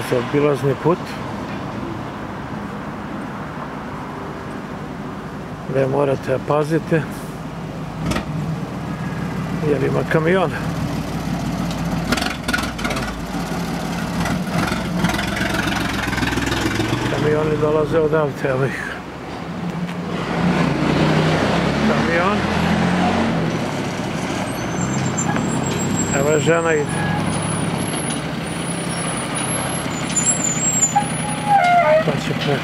za obilazni put. Gde morate paziti, jer ima kamiona. Kamioni dolaze odavde, evo ih. Kamion. Evo je žena ide. Pa će pre.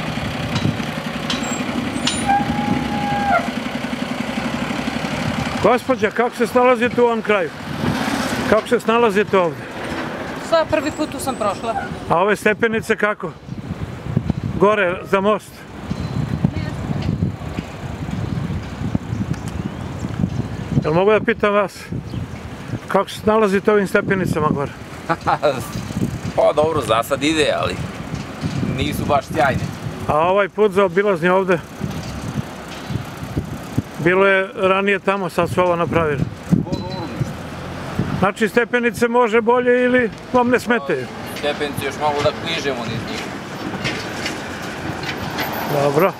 Gospođa, kako se snalazite u ovom kraju? Kako se snalazite ovde? Sva prvi put tu sam prošla. A ove stepenice kako? Gore za most? Jel mogu da pitam vas? Kako se nalazite ovim stepenicama gore? Pa dobro, za sad ide, ali nisu baš sjajne. A ovaj put za obilazni ovde? Bilo je ranije tamo, sad su ovo napravili. Znači stepenice može bolje ili vam ne smetaju? Stepenice još mogu da kližemo niz njih. Dobro.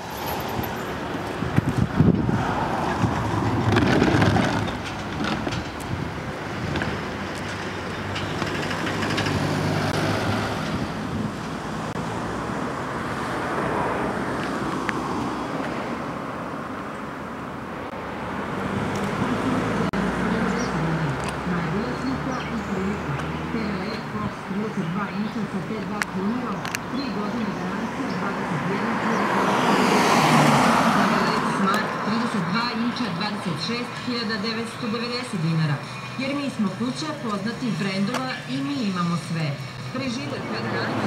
$26.990, jer mi smo kuća poznatih brendova i mi imamo sve. Preživite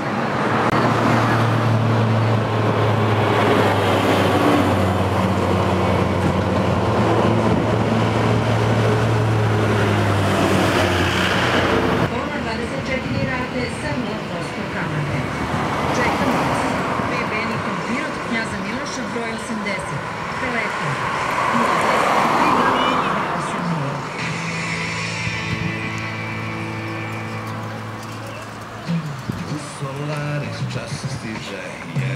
Ona 24 rate sa 0% kamate. Čekamo vas. BB Nikon Pirot, Knjaza Miloša, broj 80. Telefon 010 Solar čas stiže,